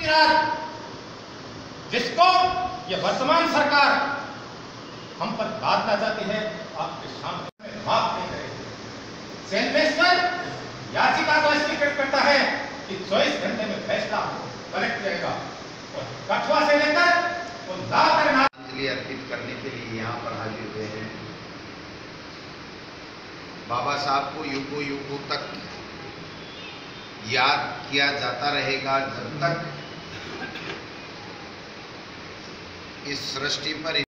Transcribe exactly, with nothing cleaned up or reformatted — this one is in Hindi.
बीती रात जिसको ये वर्तमान सरकार हम पर लादना चाहती है, आपके सामने माफ नहीं करेगी। सेंवेश्वर याचिका तो स्वीकृत करता है कि चौबीस घंटे में फैसला कलेक्ट जाएगा और कठुआ से लेकर वो लाकर श्रद्धांजलि अर्पित करने के लिए यहाँ पर हाजिर हुए हैं। बाबा साहब को युगों युगों तक याद किया जाता रहेगा जब तक इस सृष्टि पर